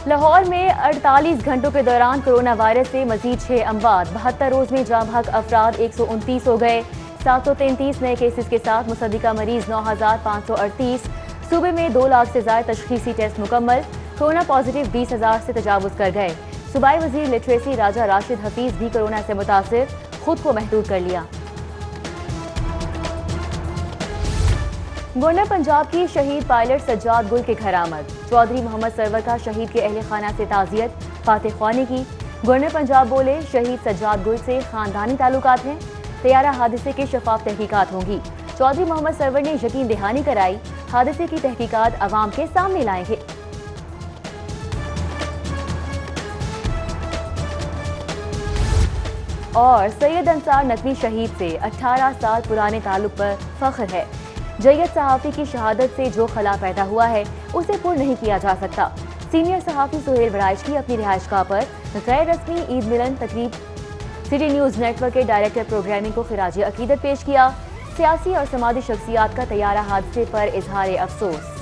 लाहौर में 48 घंटों के दौरान कोरोना वायरस से मजीद 6 अमवात। 72 रोज में जाँ बहक अफराद 129 हो गए। 733 नए केसेस के साथ मुसद्दिका मरीज 9,538। सूबे में 2 लाख से ज्यादा तशखीसी टेस्ट मुकम्मल। कोरोना पॉजिटिव 20,000 से तजावुज कर गए। सूबाई वजीर लिटरेसी राजा राशिद हफीज भी कोरोना से मुतासिर, खुद को महदूद कर लिया। गवर्नर पंजाब की शहीद पायलट सज्जाद गुल के घर आमद। चौधरी मोहम्मद सरवर का शहीद के अहले खाना से ताजियत, फातिह ख्वानी की। गवर्नर पंजाब बोले, शहीद सज्जाद गुल से खानदानी ताल्लुकात हैं। तैयारा हादसे की शफाफ तहकीकात होंगी। चौधरी मोहम्मद सरवर ने यकीन दहानी कराई, हादसे की तहकीकात अवाम के सामने लाएंगे। और सैयद अंसार नकवी शहीद से 18 साल पुराने ताल्लुक पर फख्र है। जय्यद सहाफ़ी की शहादत से जो खला पैदा हुआ है उसे पुर नहीं किया जा सकता। सीनियर सहाफ़ी सुहेल बड़ाइच की अपनी रिहाइशगाह पर गैर रस्मी ईद मिलन तकरीब। सिटी न्यूज़ नेटवर्क के डायरेक्टर प्रोग्रामिंग को खिराज अकीदत पेश किया। सियासी और समाजी शख्सियात का तैयारा हादसे पर इजहार अफसोस।